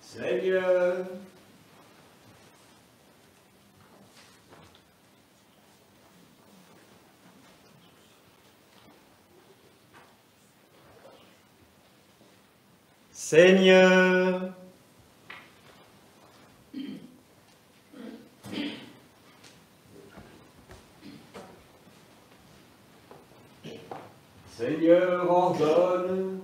Seigneur, Seigneur, Seigneur, ordonne.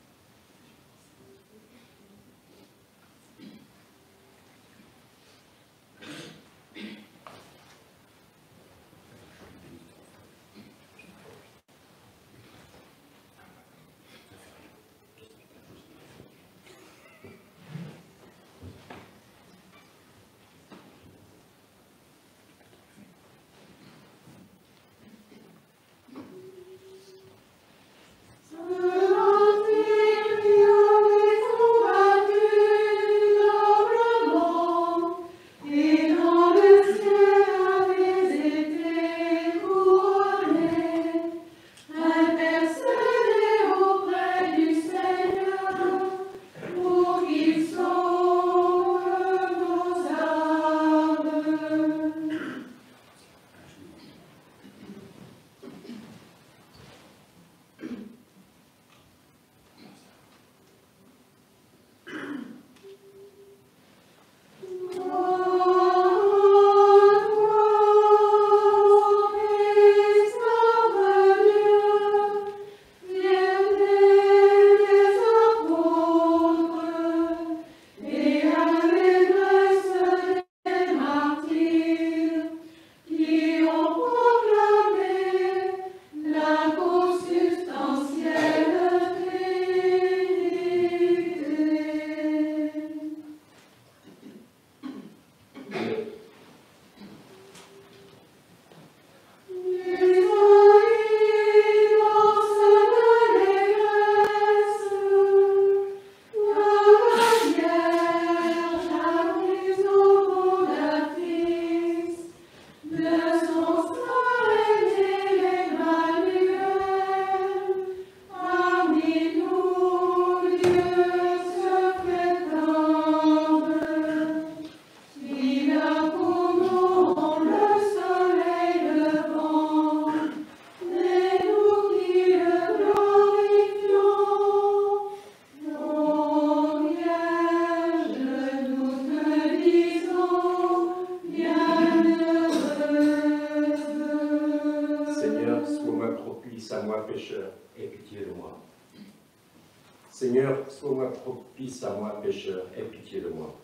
Seigneur, sois-moi propice à moi, pécheur, aie pitié de moi.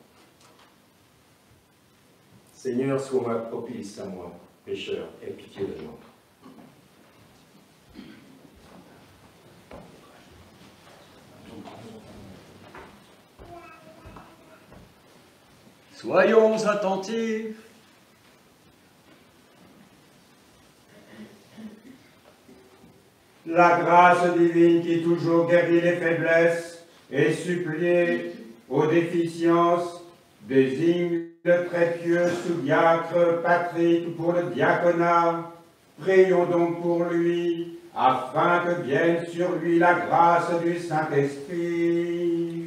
Seigneur, sois-moi propice à moi, pécheur, aie pitié de moi. Soyons attentifs. La grâce divine qui toujours guérit les faiblesses et supplie aux déficiences désigne le très pieux sous-diacre Patrick pour le diaconat. Prions donc pour lui, afin que vienne sur lui la grâce du Saint-Esprit.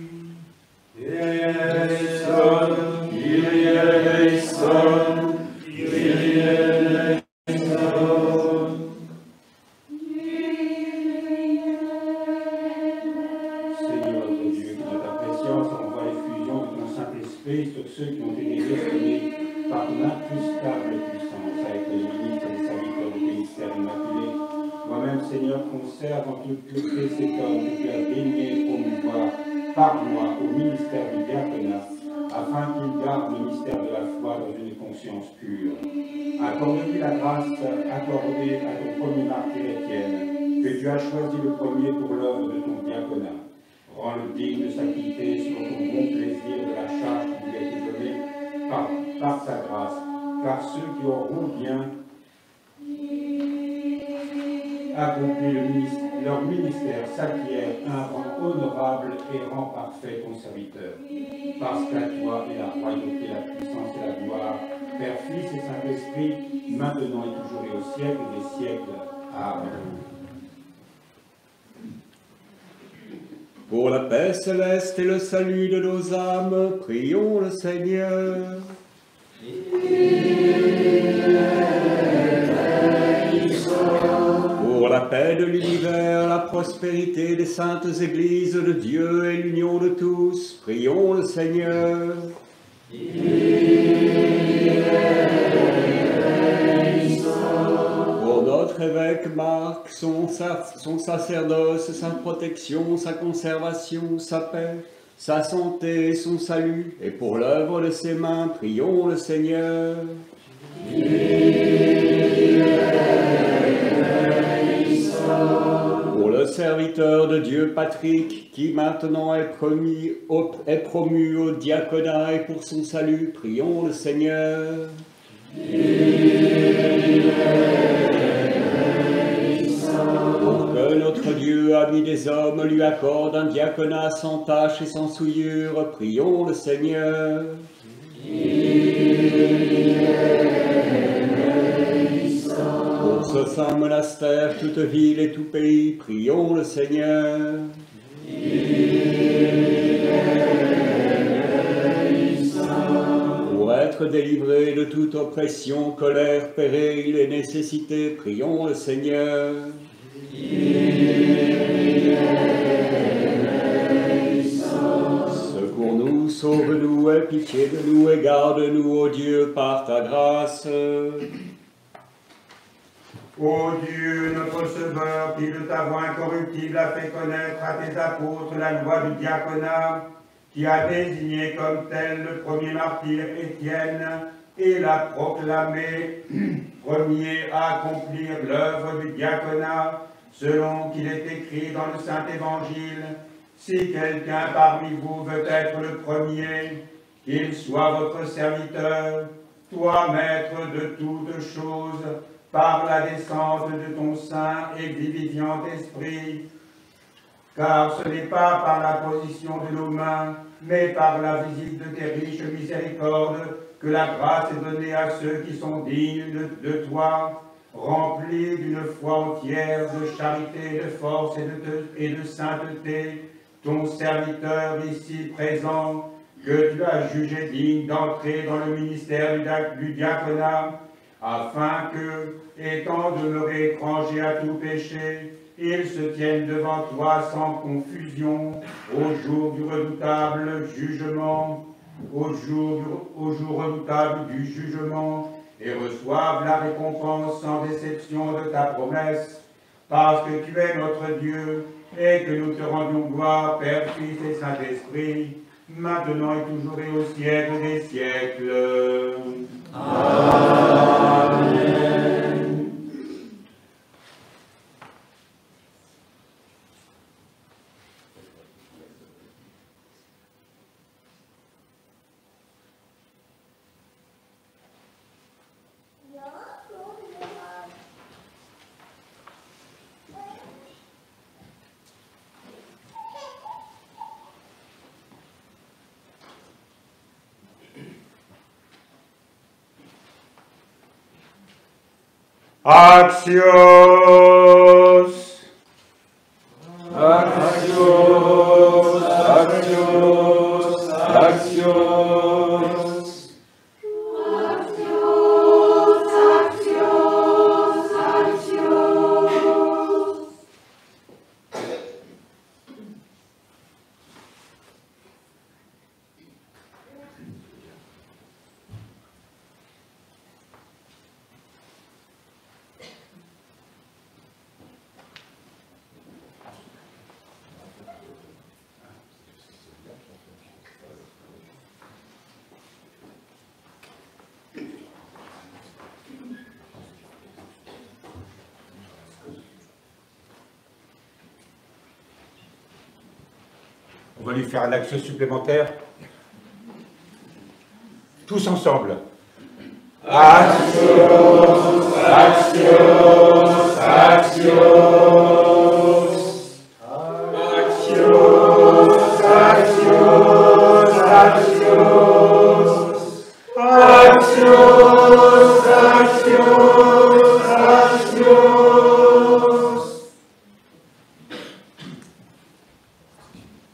Eleison, Kyrie eleison, Kyrie eleison. Sur ceux qui ont été destinés par ton impustable puissance avec les ministres et les serviteurs du ministère immaculé. Moi-même, Seigneur, conserve en toute pureté cet homme que tu as daigné promouvoir par moi au ministère du diaconat, afin qu'il garde le mystère de la foi dans une conscience pure. Accorde-lui la grâce accordée à ton premier martyr Étienne, que tu as choisi le premier pour l'œuvre de ton diaconat. Rends-le digne de s'acquitter sur ton bon plaisir de la charge qui lui a été donnée par sa grâce, car ceux qui auront bien accompli leur ministère s'acquièrent un rang honorable et rend parfait ton serviteur. Parce qu'à toi est la royauté, la puissance et la gloire, Père, Fils et Saint-Esprit, maintenant et toujours et au siècle des siècles. Amen. Pour la paix céleste et le salut de nos âmes, prions le Seigneur. Pour la paix de l'univers, la prospérité des saintes églises de Dieu et l'union de tous, prions le Seigneur. Pour notre évêque Marc, son sacerdoce, sa protection, sa conservation, sa paix, sa santé et son salut, et pour l'œuvre de ses mains, prions le Seigneur. Pour le serviteur de Dieu Patrick, qui maintenant est promu au diaconat et pour son salut, prions le Seigneur. Pour que notre Dieu, ami des hommes, lui accorde un diaconat sans tache et sans souillure, prions le Seigneur. Pour ce saint monastère, toute ville et tout pays, prions le Seigneur. Pour être délivrés de toute oppression, colère, péril et nécessité, prions le Seigneur. Secours-nous, sauve-nous, aie pitié de nous et garde-nous, ô Dieu, par ta grâce. Ô Dieu, notre Sauveur, qui de ta voix incorruptible a fait connaître à tes apôtres la loi du diaconat, qui a désigné comme tel le premier martyr Étienne et l'a proclamé premier à accomplir l'œuvre du diaconat, selon qu'il est écrit dans le Saint-Évangile, si quelqu'un parmi vous veut être le premier, qu'il soit votre serviteur, toi, maître de toutes choses, par la descente de ton saint et vivifiant esprit, car ce n'est pas par la position de nos mains, mais par la visite de tes riches miséricordes, que la grâce est donnée à ceux qui sont dignes de toi, remplis d'une foi entière, de charité, de force et de sainteté, ton serviteur ici présent, que tu as jugé digne d'entrer dans le ministère du diaconat, afin que, étant demeuré étranger à tout péché, il se tienne devant toi sans confusion au jour du redoutable jugement, au jour redoutable du jugement, et reçoive la récompense sans déception de ta promesse, parce que tu es notre Dieu, et que nous te rendions gloire, Père, Fils et Saint-Esprit, maintenant et toujours et au siècle des siècles. Amen. Axios! Axios! Axios! Axios! On va lui faire un action supplémentaire. Tous ensemble. Axios, Axios, Axios. Axios, Axios, Axios. Axios, Axios, Axios.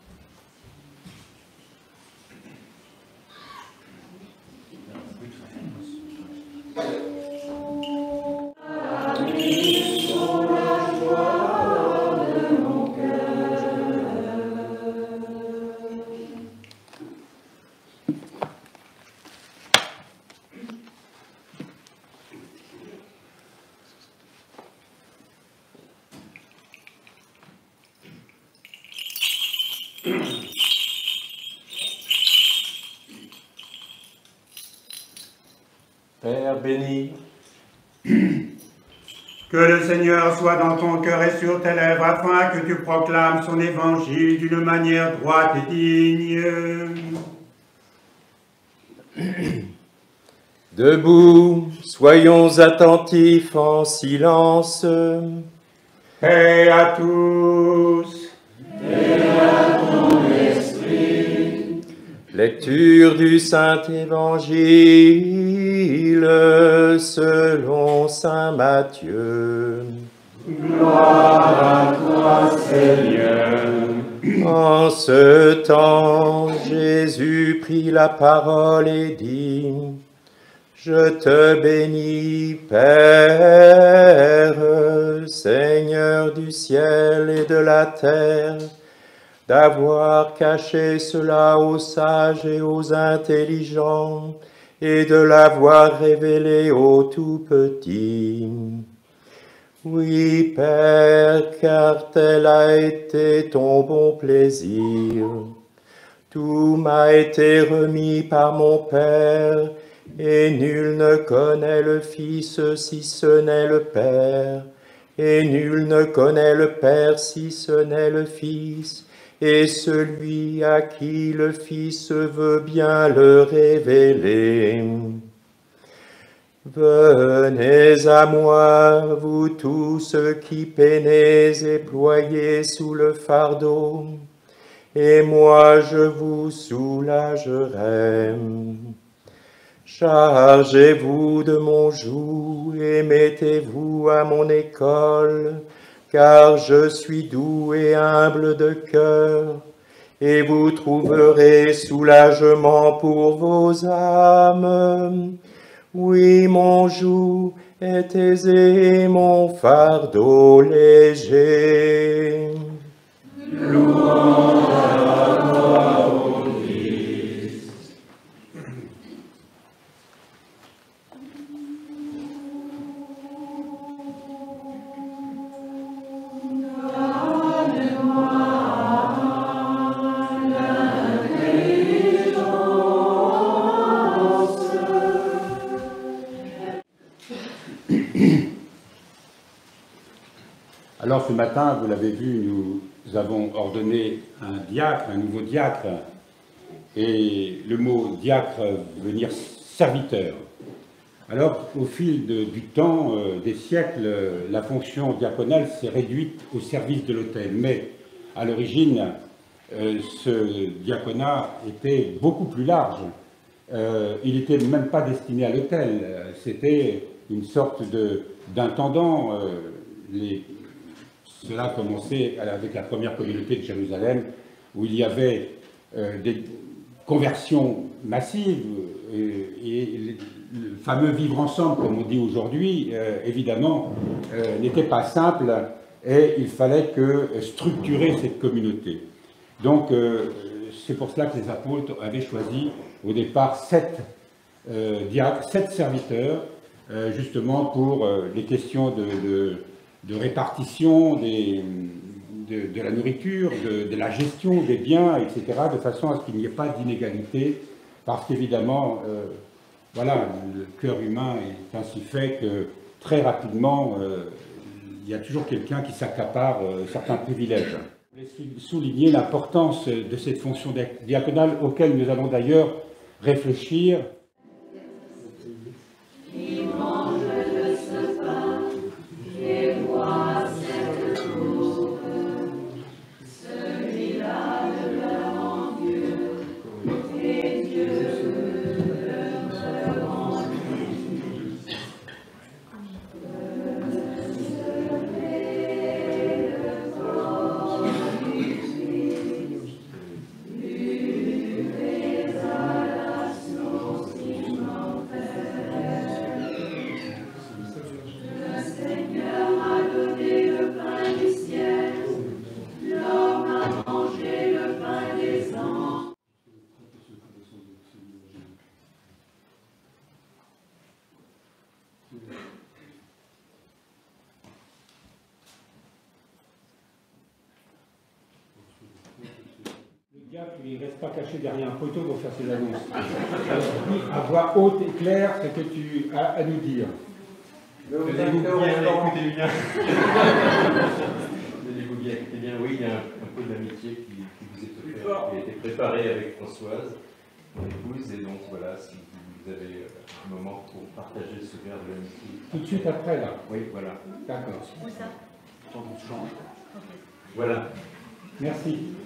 Père béni, Que le Seigneur soit dans ton cœur et sur tes lèvres, afin que tu proclames son évangile d'une manière droite et digne. debout, soyons attentifs en silence. Paix à tous. Et à ton esprit. Lecture du Saint-Évangile selon saint Matthieu. Gloire à toi, Seigneur. En ce temps, Jésus prit la parole et dit: Je te bénis, Père, Seigneur du ciel et de la terre, d'avoir caché cela aux sages et aux intelligents, et de l'avoir révélé aux tout-petits. Oui, Père, car tel a été ton bon plaisir. Tout m'a été remis par mon Père, et nul ne connaît le Fils si ce n'est le Père, et nul ne connaît le Père si ce n'est le Fils, et celui à qui le Fils veut bien le révéler. Venez à moi, vous tous qui peinez et ployez sous le fardeau, et moi je vous soulagerai. Chargez-vous de mon joug et mettez-vous à mon école, car je suis doux et humble de cœur, et vous trouverez soulagement pour vos âmes. Oui, mon joug est aisé et mon fardeau léger. Louange à toi, ô Christ. Alors ce matin, vous l'avez vu, nous avons ordonné un diacre, un nouveau diacre, et le mot diacre veut dire serviteur. Alors au fil du temps, des siècles, la fonction diaconale s'est réduite au service de l'autel, mais à l'origine, ce diaconat était beaucoup plus large. Il n'était même pas destiné à l'autel, c'était une sorte d'intendant. Cela a commencé avec la première communauté de Jérusalem, où il y avait des conversions massives, et le fameux vivre ensemble, comme on dit aujourd'hui, évidemment, n'était pas simple, et il fallait structurer cette communauté. Donc, c'est pour cela que les apôtres avaient choisi au départ 7 diacres, 7 serviteurs, justement pour les questions de répartition de la nourriture, de la gestion des biens, etc., de façon à ce qu'il n'y ait pas d'inégalité, parce qu'évidemment, voilà, le cœur humain est ainsi fait que très rapidement, il y a toujours quelqu'un qui s'accapare certains privilèges. Je voulais souligner l'importance de cette fonction diaconale, auquel nous allons d'ailleurs réfléchir. gars qui ne reste pas caché derrière un poteau pour faire ses annonces. À voix haute et claire ce que tu as à nous dire. Tenez-vous bien, écoutez bien. Tenez-vous bien, écoutez bien. Oui, il y a un peu d'amitié qui vous est offert, qui a été préparé avec Françoise, mon épouse, et donc voilà, si vous avez un moment pour partager ce verre de l'amitié. Tout de suite après, là. Oui, voilà. D'accord. On change. Voilà. Merci.